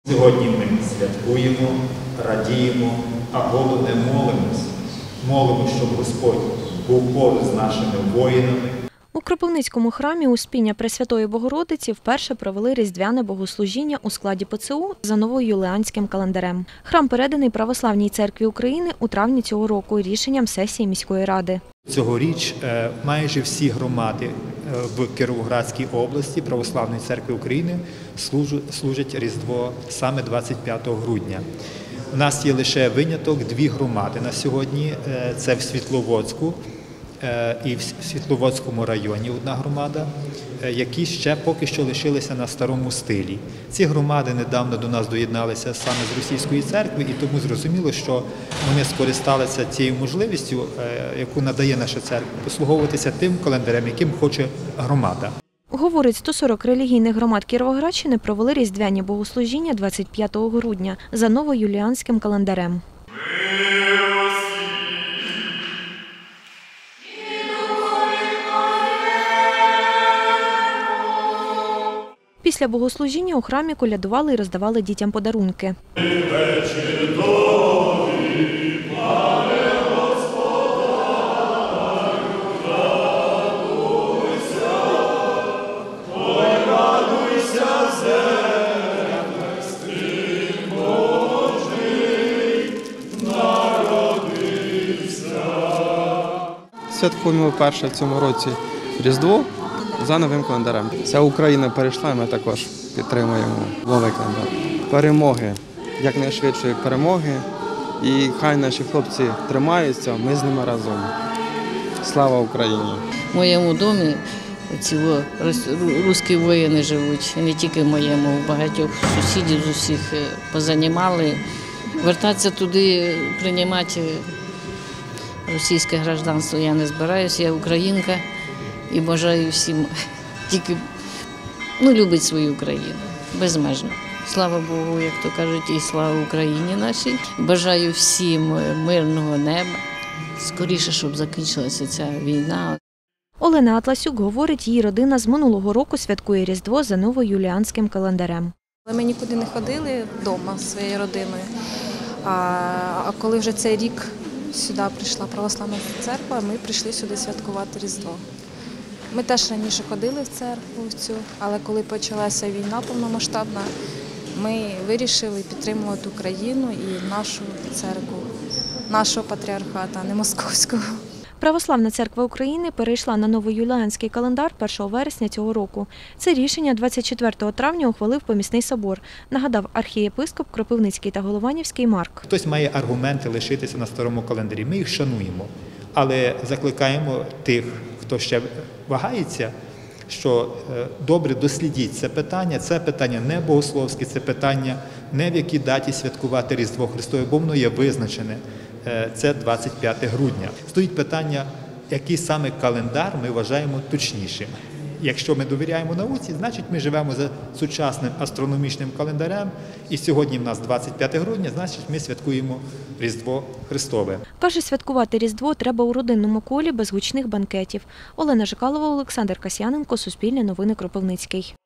Сьогодні ми святкуємо, радіємо, а головне молимось. Молимо, щоб Господь був поруч з нашими воїнами. У Кропивницькому храмі Успіння Пресвятої Богородиці вперше провели різдвяне богослужіння у складі ПЦУ за новоюліанським календарем. Храм переданий Православній церкві України у травні цього року рішенням сесії міської ради. Цьогоріч майже всі громади в Кіровоградській області Православної церкви України служать Різдво саме 25 грудня. У нас є лише виняток дві громади на сьогодні. Це в Світловодську і в Світловодському районі одна громада, які ще поки що лишилися на старому стилі. Ці громади недавно до нас доєдналися саме з Російської церкви, і тому зрозуміло, що вони скористалися цією можливістю, яку надає наша церква, послуговуватися тим календарем, яким хоче громада. Говорить, 140 релігійних громад Кіровоградщини провели різдвяні богослужіння 25 грудня за новоюліанським календарем. Після богослужіння у храмі колядували і роздавали дітям подарунки. Святкуємо вперше в цьому році Різдво за новим календарем. Вся Україна перейшла, ми також підтримуємо новий календар. Перемоги, якнайшвидшої перемоги. І хай наші хлопці тримаються, ми з ними разом. Слава Україні! В моєму домі ці русські воїни живуть, і не тільки в моєму, у багатьох сусідів з усіх позанімали. Вертатися туди, приймати російське громадянство я не збираюся, я українка і бажаю всім тільки любити свою Україну, безмежно. Слава Богу, як то кажуть, і слава Україні нашій. Бажаю всім мирного неба, скоріше, щоб закінчилася ця війна. Олена Атласюк говорить, її родина з минулого року святкує Різдво за новоюліанським календарем. Ми нікуди не ходили вдома зі своєю родиною, а коли вже цей рік сюди прийшла Православна церква, ми прийшли сюди святкувати Різдво. Ми теж раніше ходили в церкву цю, але коли почалася війна повномасштабна, ми вирішили підтримувати Україну і нашу церкву, нашого патріархата, а не московського. Православна церква України перейшла на новоюліанський календар 1 вересня цього року. Це рішення 24 травня ухвалив помісний собор, нагадав архієпископ Кропивницький та Голованівський Марк. Хтось має аргументи лишитися на старому календарі, ми їх шануємо, але закликаємо тих, хто ще вагається, що добре дослідіть це питання не богословське, це питання не в якій даті святкувати Різдво Христове, бо воно є визначене. Це 25 грудня. Стоїть питання, який саме календар ми вважаємо точнішим. Якщо ми довіряємо науці, значить ми живемо за сучасним астрономічним календарем, і сьогодні в нас 25 грудня, значить ми святкуємо Різдво Христове. Каже, святкувати Різдво треба у родинному колі без гучних банкетів. Олена Жикалова, Олександр Касьяненко, Суспільне новини, Кропивницький.